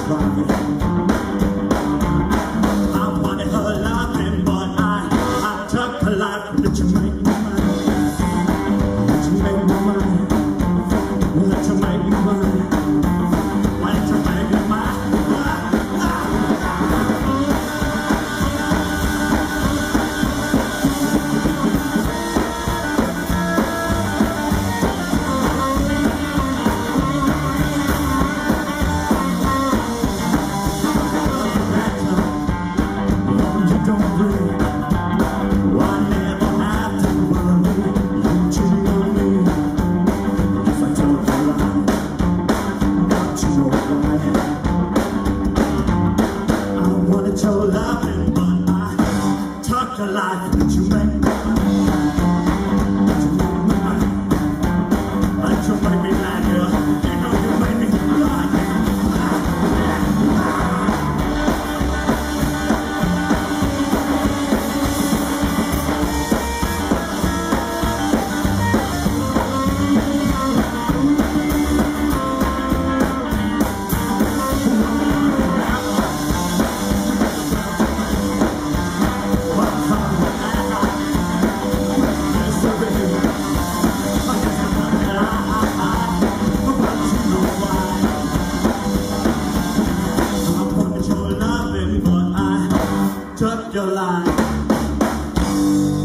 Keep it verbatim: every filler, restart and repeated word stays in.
I wanted her loving, but I, I took her life. Did you make me mine? Did you make me mine? Did you make me mine? Why did you make me mine? Your loving, but I took your life. Did you make me mine? Did you make me mine? Did you make me like you? You know you made me like your life.